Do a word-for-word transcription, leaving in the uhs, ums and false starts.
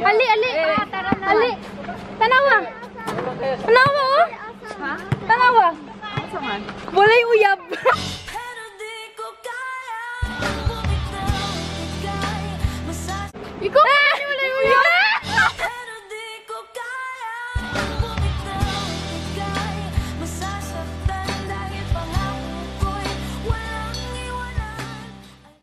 Ali, ali. Ali. Tanawa. Tanawa, oh. Ha? Tanawa. Walay uyab.